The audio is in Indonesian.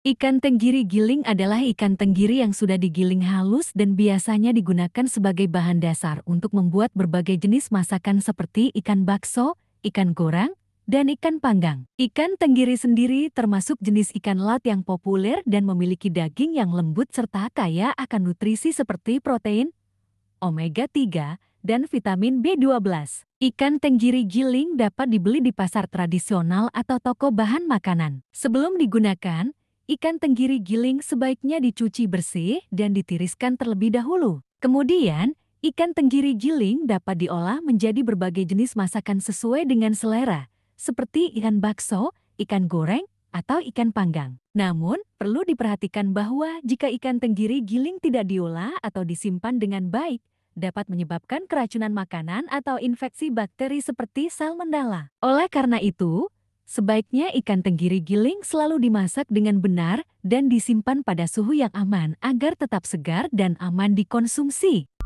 Ikan tenggiri giling adalah ikan tenggiri yang sudah digiling halus dan biasanya digunakan sebagai bahan dasar untuk membuat berbagai jenis masakan seperti ikan bakso, ikan goreng, dan ikan panggang. Ikan tenggiri sendiri termasuk jenis ikan laut yang populer dan memiliki daging yang lembut serta kaya akan nutrisi seperti protein, omega-3, dan vitamin B12. Ikan tenggiri giling dapat dibeli di pasar tradisional atau toko bahan makanan. Sebelum digunakan, ikan tenggiri giling sebaiknya dicuci bersih dan ditiriskan terlebih dahulu. Kemudian, ikan tenggiri giling dapat diolah menjadi berbagai jenis masakan sesuai dengan selera, seperti ikan bakso, ikan goreng, atau ikan panggang. Namun, perlu diperhatikan bahwa jika ikan tenggiri giling tidak diolah atau disimpan dengan baik, dapat menyebabkan keracunan makanan atau infeksi bakteri seperti salmonella. Oleh karena itu, sebaiknya ikan tenggiri giling selalu dimasak dengan benar dan disimpan pada suhu yang aman agar tetap segar dan aman dikonsumsi.